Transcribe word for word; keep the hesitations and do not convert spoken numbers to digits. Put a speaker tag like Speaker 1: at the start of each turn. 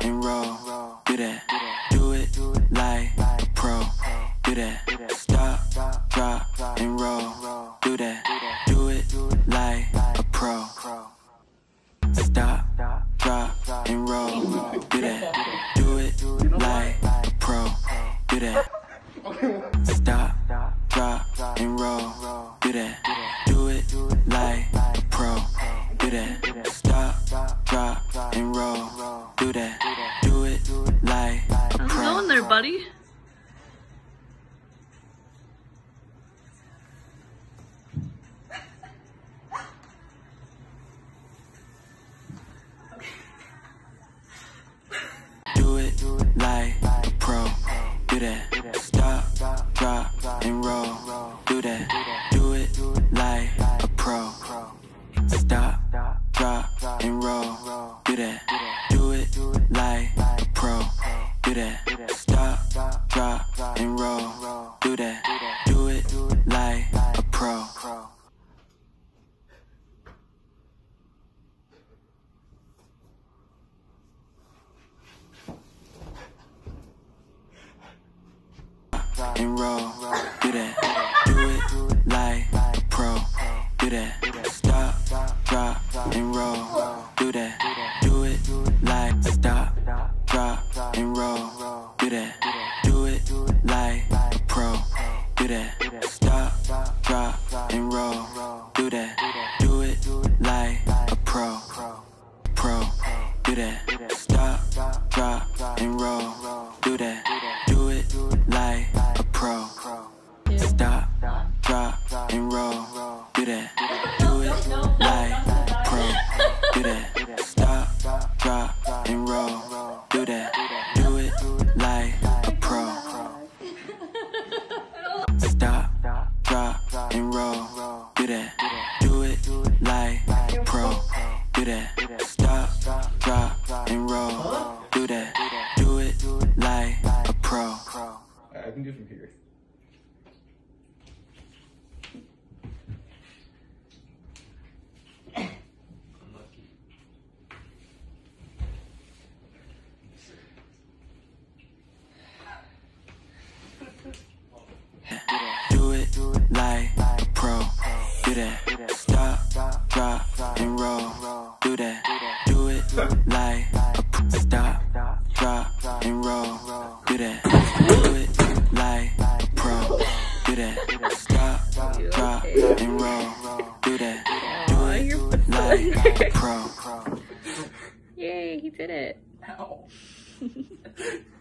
Speaker 1: and roll. Do that. Do it like a pro. Do that. Stop, drop, and roll. Do that. Do it like a pro. Stop, drop, and roll. Do that. Do it like a pro. Do that. Stop, drop, and roll. Do that. Do it like a pro. Do that. Stop, drop, and roll. Do that. Do it like a pro.
Speaker 2: How's it going there, buddy?
Speaker 1: Do it like a pro. Do that. Stop, drop, and roll. Do that. Do it like a pro. Stop, drop, and roll. Do that. Do it like a pro. Do that. Stop, drop, and roll. Do that. Do it like a pro. And roll, do that, do it like a pro, do that, stop, drop, and roll, do that, do it like stop, drop, and roll, do that, do it like a pro, do that, stop, drop, and roll, do that, do it like a pro, pro, do that, stop, drop, and roll, do that, do it like a pro. Stop, drop, and roll. Do that. Do it like a pro. Do that. Stop, drop, and roll. Do that. Do it like a pro. Stop, drop, and roll. Do that. Do it like a pro. Do that. Stop, drop, and roll. Do that. Do it like a pro.
Speaker 3: I can do from here.
Speaker 1: Do it like a pro. Do that. Stop, drop, and roll. Do that. Do it like a pro. Stop, drop, and roll. Do that. Do it like a pro. Do that. Stop, drop, and roll. Do that. Do it like a pro.
Speaker 2: Yay, he did it.
Speaker 3: Ow.